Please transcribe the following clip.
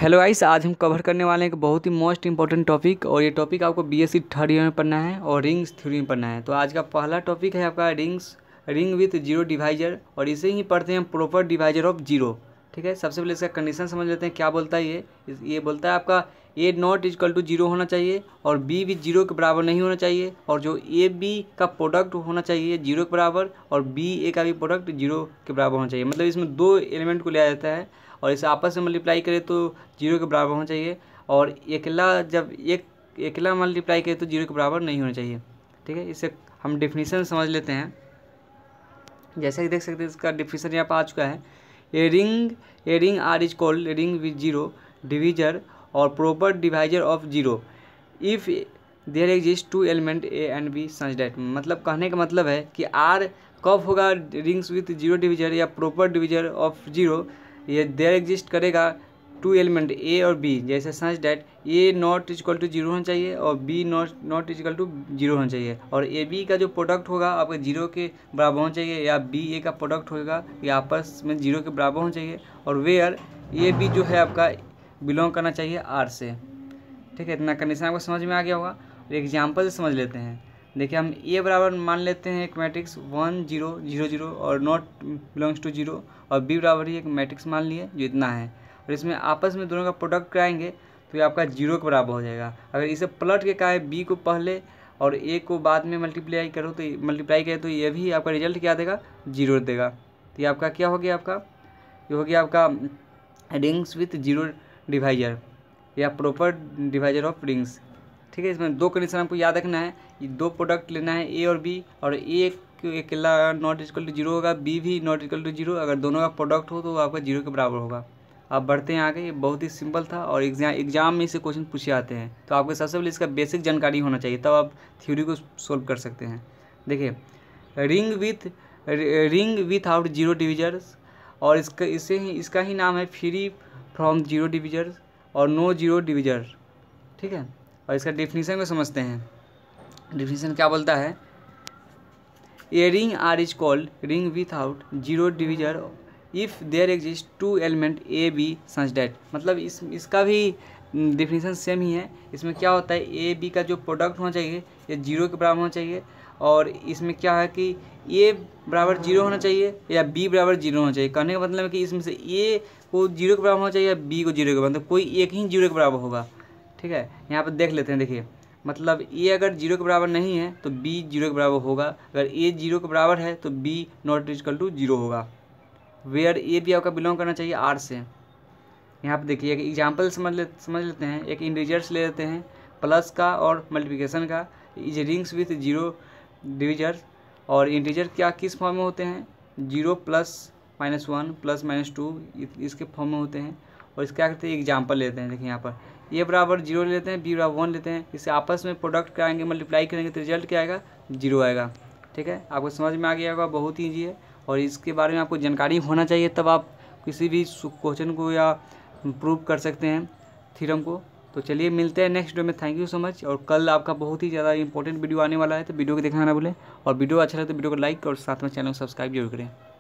Hello guys, आज हम cover करने वाले हैं एक बहुत ही मोस्ट इंपॉर्टेंट टॉपिक। और ये टॉपिक आपको बीएससी थर्ड ईयर में पढ़ना है और रिंग्स थ्योरी में पढ़ना है। तो आज का पहला टॉपिक है आपका रिंग विथ जीरो डिवाइजर, और इसे ही पढ़ते हैं प्रॉपर डिवाइजर ऑफ जीरो। ठीक है, सबसे पहले इसका कंडीशन समझ लेते हैं क्या बोलता है। ये बोलता है आपका a not equal to zero होना चाहिए और बी भी जीरो के बराबर नहीं होना चाहिए, और जो ए बी का प्रोडक्ट होना चाहिए जीरो के बराबर, और बी ए का भी प्रोडक्ट जीरो के बराबर होना चाहिए। मतलब इसमें दो एलिमेंट को लिया जाता है और इसे आपस में मल्टीप्लाई करें तो जीरो के बराबर होना चाहिए, और जब अकेला मल्टीप्लाई करें तो जीरो के बराबर नहीं होना चाहिए। ठीक है, इसे हम डेफिनेशन समझ लेते हैं। जैसा कि देख सकते हैं इसका डेफिनेशन यहाँ पर आ चुका है। A ring R is called ring with zero divisor और proper divisor of zero if there exist two element a and b such that. मतलब कहने का मतलब है कि आर कब होगा रिंग्स विथ जीरो डिविजर या प्रॉपर डिविजर ऑफ जीरो, ये देयर एग्जिस्ट करेगा टू एलिमेंट ए और बी, जैसे such that a not equal to zero होना चाहिए और b not equal to zero होना चाहिए, और ए बी का जो प्रोडक्ट होगा आपका जीरो के बराबर होना चाहिए, या बी ए का प्रोडक्ट होगा या आपस में जीरो के बराबर होना चाहिए, और वेयर ए बी जो है आपका बिलोंग करना चाहिए आर से। ठीक है, इतना कंडीशन आपको समझ में आ गया होगा। एग्जाम्पल से समझ लेते हैं। देखिए, हम ए बराबर मान लेते हैं एक मैट्रिक्स 1 0 0 0 और नॉट बिलोंग्स टू जीरो, और बी बराबर ही एक मैट्रिक्स मान लिए जो इतना है, और इसमें आपस में दोनों का प्रोडक्ट कराएंगे तो ये आपका जीरो के बराबर हो जाएगा। अगर इसे पलट के कहा है बी को पहले और ए को बाद में मल्टीप्लाई करें तो ये भी आपका रिजल्ट क्या देगा, जीरो देगा। तो ये आपका क्या हो गया, ये हो गया आपका रिंग्स विथ जीरो डिवाइजर या प्रॉपर डिवाइजर ऑफ रिंग्स। ठीक है, इसमें दो कंडीशन आपको याद रखना है। ये दो प्रोडक्ट लेना है ए और बी, और ए अकेला नॉट इक्वल टू जीरो होगा, बी भी नॉट इक्वल टू जीरो। अगर दोनों का प्रोडक्ट हो तो आपका जीरो के बराबर होगा। आप बढ़ते हैं आगे। ये बहुत ही सिंपल था और एग्जाम में इसे क्वेश्चन पूछे आते हैं, तो आपको सबसे पहले इसका बेसिक जानकारी होना चाहिए, तब आप थ्योरी को सोल्व कर सकते हैं। देखिए, ring without zero divisors, और इसका ही नाम है फ्री फ्रॉम जीरो डिविजर्स और नो जीरो डिविजर। ठीक है, और इसका डेफिनेशन को समझते हैं। डेफिनेशन क्या बोलता है, a ring R is called ring without zero divisor if there exist two element a b such that. मतलब इसका भी डेफिनेशन सेम ही है। इसमें क्या होता है, ए बी का जो प्रोडक्ट होना चाहिए ये जीरो के बराबर होना चाहिए, और इसमें क्या है कि ए बराबर जीरो होना चाहिए या बी बराबर जीरो होना चाहिए। कहने का मतलब है कि इसमें से ए को जीरो के बराबर होना चाहिए या बी को जीरो के बराबर, मतलब कोई एक ही जीरो के बराबर होगा। ठीक है, यहाँ पर देख लेते हैं। देखिए, मतलब ए अगर जीरो के बराबर नहीं है तो बी जीरो के बराबर होगा, अगर ए जीरो के बराबर है तो b not equal to zero होगा। वेयर ए बी आपका बिलोंग करना चाहिए आर से। यहाँ पर देखिए एक एग्जाम्पल समझ लेते हैं। एक इंटीजर्स ले लेते हैं, प्लस का और मल्टीप्लिकेशन का। Is rings with zero divisors, और इंटीजर क्या किस फॉर्म में होते हैं, zero plus minus one plus minus two इसके फॉर्म में होते हैं। और इसका क्या करते हैं, एग्जाम्पल लेते हैं। देखिए यहाँ पर ए बराबर जीरो लेते हैं, बी बराबर वन लेते हैं, इसे आपस में प्रोडक्ट कराएंगे, मल्टीप्लाई करेंगे तो रिजल्ट क्या आएगा, जीरो आएगा। ठीक है, आपको समझ में आ गया होगा, बहुत ही ईजी है और इसके बारे में आपको जानकारी होना चाहिए, तब आप किसी भी क्वेश्चन को या प्रूव कर सकते हैं थ्योरम को। तो चलिए मिलते हैं नेक्स्ट वीडियो में। Thank you so much. और कल आपका बहुत ही ज़्यादा इंपॉर्टेंट वीडियो आने वाला है, तो वीडियो को देखना ना भूलें, और वीडियो अच्छा लगे तो वीडियो को लाइक और साथ में चैनल को सब्सक्राइब जरूर करें।